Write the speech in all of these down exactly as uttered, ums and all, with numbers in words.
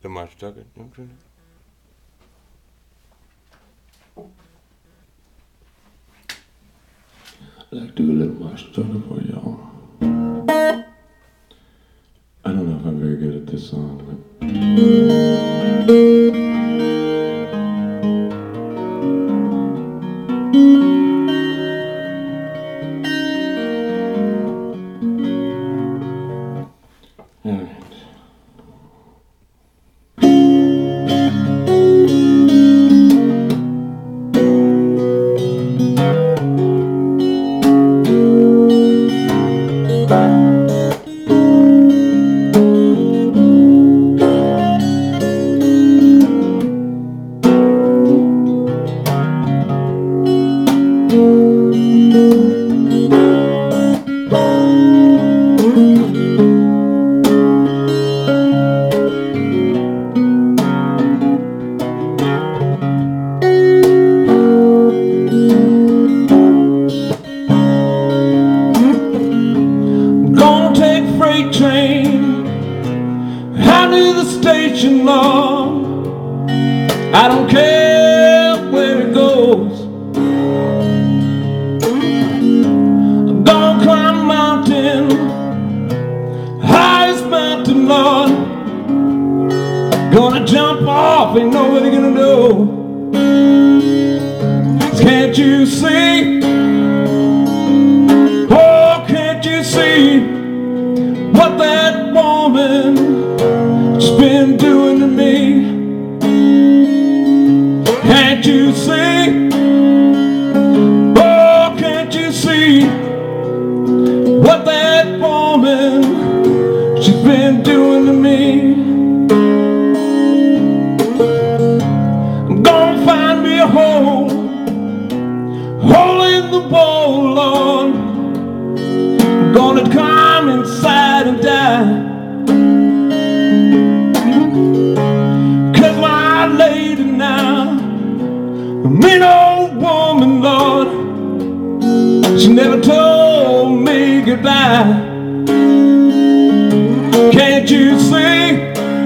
Am I stuck it? I'd like to do a little more stutter for y'all. I don't know if I'm very good at this song, but all right. Train out to the station, Lord. I don't care where it goes. I'm gonna climb a mountain, highest mountain, Lord. Gonna jump off, ain't nobody gonna know. Can't you see? Oh, can't you see what that woman has been doing to me? Can't you see? Oh, can't you see what that woman she's been doing to me? I'm gonna find me a hole, hole in the wall, Lord. I'm gonna climb inside and die. Cause my lady now, a mean old woman, Lord, she never told me goodbye. Can't you see?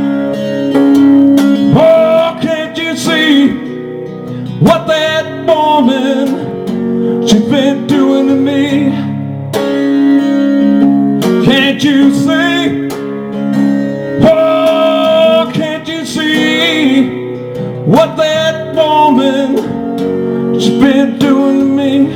Oh, can't you see what that woman she's been doing to me? Can't you see? Oh, can't you see what that woman she's been doing to me?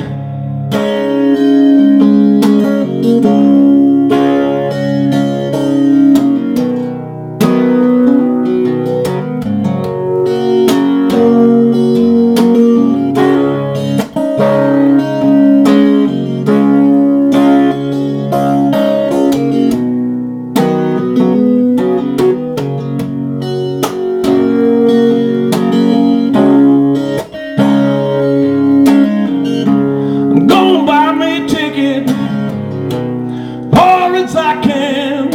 I can,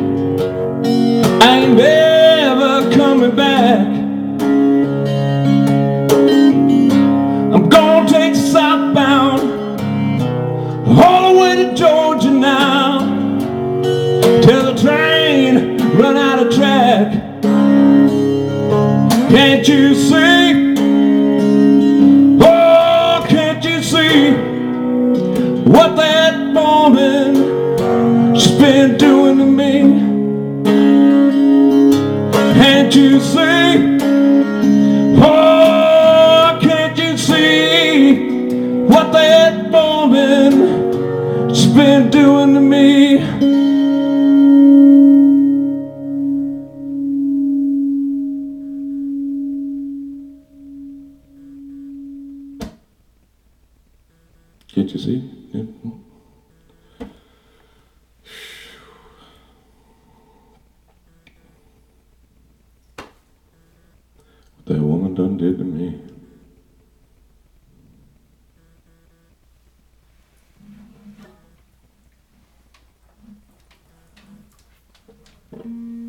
I ain't never coming back. I'm gonna take southbound all the way to Georgia now, till the train run out of track. Can't you see? Oh, can't you see what that woman she's been doing to me? Can't you see? Oh, can't you see what that woman she's been doing to me? Can't you see? Yeah. What that woman done did to me. Mm-hmm.